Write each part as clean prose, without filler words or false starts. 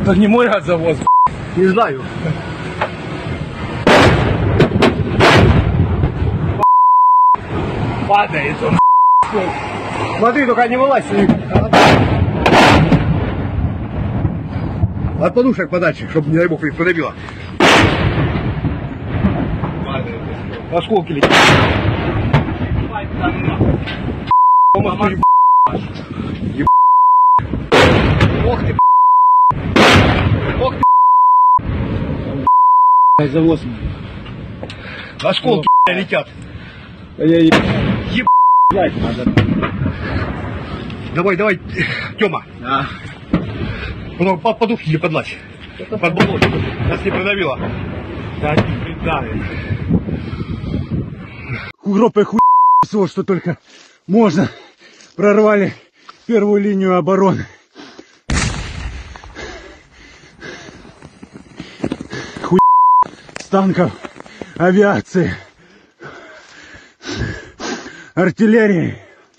Это не мой газовоз. Не знаю. Падает он. Смотри, только не вылазь. От подушек подальше, чтобы, не дай бог, их подобило. Осколки летят. Ох ты, ох ты, завоз. Осколки летят. Давай, давай, Тёма. Да. Потом под подушки или под лач. Под болото. Нас не придавило. Да, не придавит. Группой всего, что только можно. Прорвали первую линию обороны. С танков, авиации, артиллерии.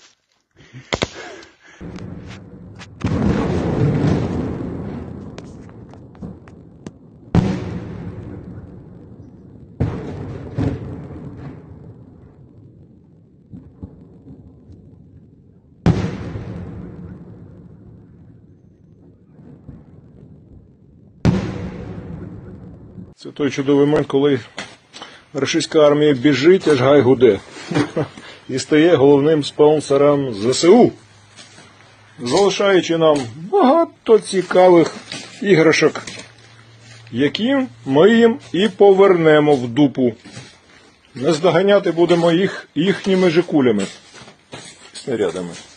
Це той чудовий момент, коли російська армія біжить, аж гай гуде. І стає головним спонсором ЗСУ, залишаючи нам багато цікавих іграшок, які ми їм і повернемо в дупу. Наздоганяти будемо їх їхніми же кулями, снарядами.